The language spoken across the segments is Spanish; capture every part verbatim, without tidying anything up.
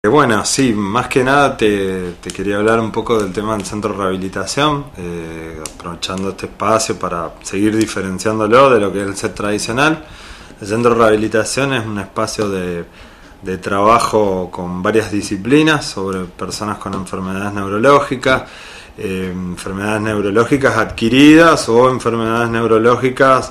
Bueno, sí, más que nada te, te quería hablar un poco del tema del centro de rehabilitación, eh, aprovechando este espacio para seguir diferenciándolo de lo que es el C E T tradicional. El centro de rehabilitación es un espacio de, de trabajo con varias disciplinas sobre personas con enfermedades neurológicas, eh, enfermedades neurológicas adquiridas o enfermedades neurológicas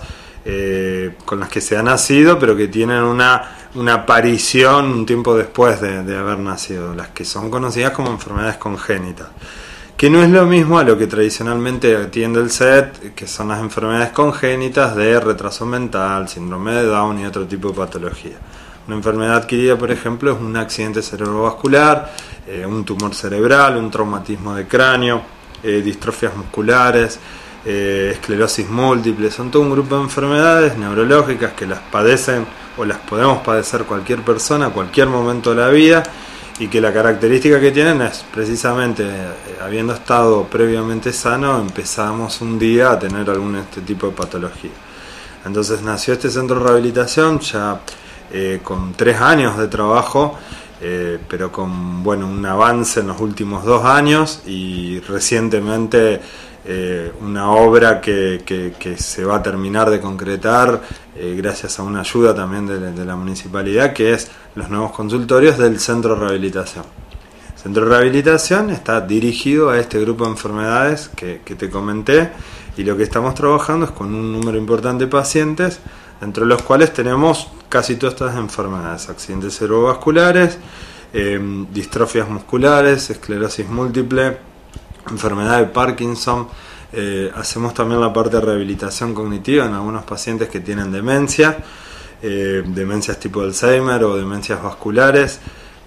eh, con las que se ha nacido, pero que tienen una una aparición un tiempo después de, de haber nacido, las que son conocidas como enfermedades congénitas, que no es lo mismo a lo que tradicionalmente atiende el C E T, que son las enfermedades congénitas de retraso mental, síndrome de Down y otro tipo de patología. Una enfermedad adquirida, por ejemplo, es un accidente cerebrovascular, eh, un tumor cerebral, un traumatismo de cráneo, eh, distrofias musculares, eh, esclerosis múltiple. Son todo un grupo de enfermedades neurológicas que las padecen o las podemos padecer cualquier persona a cualquier momento de la vida, y que la característica que tienen es precisamente, eh, habiendo estado previamente sano, empezamos un día a tener algún este tipo de patología. Entonces nació este centro de rehabilitación ya eh, con tres años de trabajo, eh, pero con bueno un avance en los últimos dos años y recientemente Eh, una obra que, que, que se va a terminar de concretar eh, gracias a una ayuda también de, de la municipalidad, que es los nuevos consultorios del centro de rehabilitación. El centro de rehabilitación está dirigido a este grupo de enfermedades que, que te comenté, y lo que estamos trabajando es con un número importante de pacientes, entre los cuales tenemos casi todas estas enfermedades: accidentes cerebrovasculares, eh, distrofias musculares, esclerosis múltiple, enfermedad de Parkinson. Eh, hacemos también la parte de rehabilitación cognitiva en algunos pacientes que tienen demencia, eh, demencias tipo Alzheimer o demencias vasculares,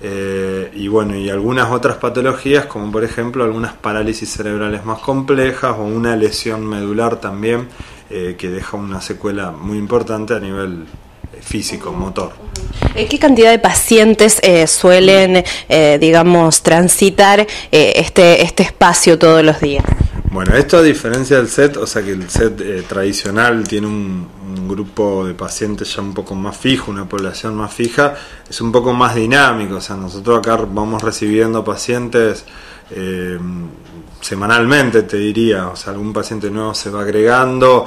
eh, y bueno, y algunas otras patologías, como por ejemplo algunas parálisis cerebrales más complejas o una lesión medular también, eh, que deja una secuela muy importante a nivel físico, motor. ¿Qué cantidad de pacientes eh, suelen, eh, digamos, transitar eh, este, este espacio todos los días? Bueno, esto a diferencia del C E T, o sea que el C E T eh, tradicional tiene un, un grupo de pacientes ya un poco más fijo, una población más fija, es un poco más dinámico. O sea, nosotros acá vamos recibiendo pacientes eh, semanalmente, te diría. O sea, algún paciente nuevo se va agregando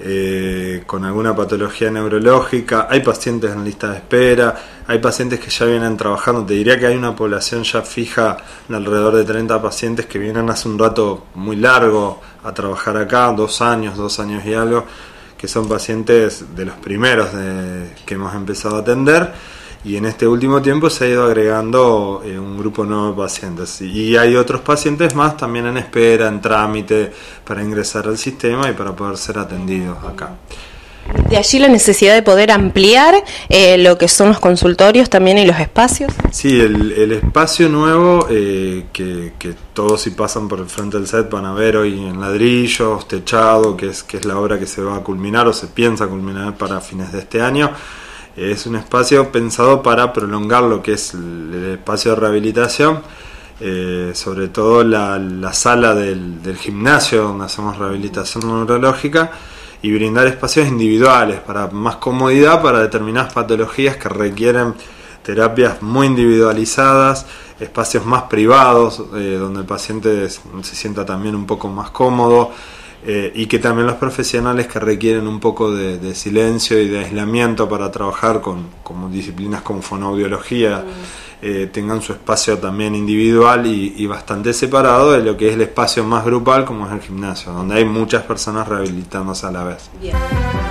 eh, con alguna patología neurológica. Hay pacientes en lista de espera, hay pacientes que ya vienen trabajando. Te diría que hay una población ya fija de alrededor de treinta pacientes que vienen hace un rato muy largo a trabajar acá, dos años, dos años y algo, que son pacientes de los primeros de, que hemos empezado a atender. Y en este último tiempo se ha ido agregando eh, un grupo nuevo de pacientes, y hay otros pacientes más también en espera, en trámite para ingresar al sistema y para poder ser atendidos acá. De allí la necesidad de poder ampliar eh, lo que son los consultorios también y los espacios. Sí, el, el espacio nuevo eh, que, que todos si pasan por el frente del C E T van a ver hoy en ladrillos, techado, que es, que es la obra que se va a culminar o se piensa culminar para fines de este año. Es un espacio pensado para prolongar lo que es el espacio de rehabilitación, eh, sobre todo la, la sala del, del gimnasio donde hacemos rehabilitación neurológica, y brindar espacios individuales para más comodidad para determinadas patologías que requieren terapias muy individualizadas, espacios más privados, eh, donde el paciente se sienta también un poco más cómodo. Eh, y que también los profesionales que requieren un poco de, de silencio y de aislamiento para trabajar con como disciplinas como fonoaudiología eh, tengan su espacio también individual y, y bastante separado de lo que es el espacio más grupal como es el gimnasio, donde hay muchas personas rehabilitándose a la vez. Bien.